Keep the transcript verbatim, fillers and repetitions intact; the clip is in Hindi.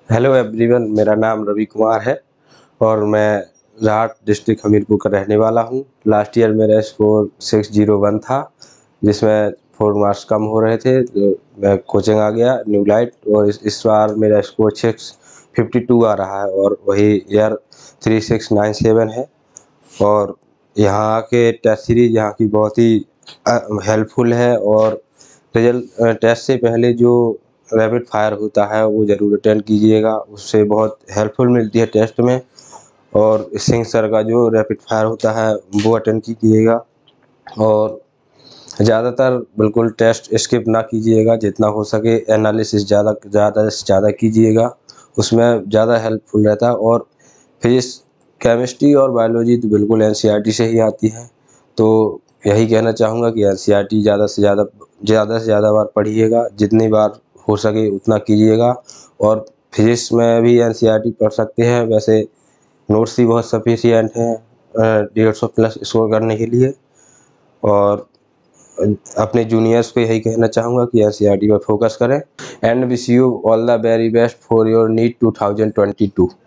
हेलो एवरीवन, मेरा नाम रवि कुमार है और मैं राहत डिस्ट्रिक्ट हमीरपुर का रहने वाला हूँ। लास्ट ईयर मेरा स्कोर सिक्स ज़ीरो वन था, जिसमें फोर मार्क्स कम हो रहे थे, तो मैं कोचिंग आ गया न्यू लाइट और इस, इस बार मेरा स्कोर सिक्स फिफ्टी टू आ रहा है और वही year three six nine seven है। और यहाँ के टेस्ट सीरीज यहाँ की बहुत ही हेल्पफुल है और रिजल्ट टेस्ट से पहले जो रैपिड फायर होता है वो ज़रूर अटेंड कीजिएगा, उससे बहुत हेल्पफुल मिलती है टेस्ट में। और सिंह सर का जो रैपिड फायर होता है वो अटेंड कीजिएगा और ज़्यादातर बिल्कुल टेस्ट स्किप ना कीजिएगा, जितना हो सके एनालिसिस ज़्यादा ज़्यादा से ज़्यादा कीजिएगा, उसमें ज़्यादा हेल्पफुल रहता है। और फिजिक्स, केमिस्ट्री और बायोलॉजी तो बिल्कुल एनसीईआरटी से ही आती है, तो यही कहना चाहूँगा कि एनसीईआरटी ज़्यादा से ज़्यादा ज़्यादा से ज़्यादा बार पढ़िएगा, जितनी बार हो सके उतना कीजिएगा। और फिजिक्स में भी एनसीईआरटी पढ़ सकते हैं, वैसे नोट्स भी बहुत सफिशिएंट हैं डेढ़ सौ प्लस स्कोर करने के लिए। और अपने जूनियर्स को यही कहना चाहूँगा कि एनसीईआरटी पर फोकस करें। And wish you all the very best for your NEET two thousand twenty to.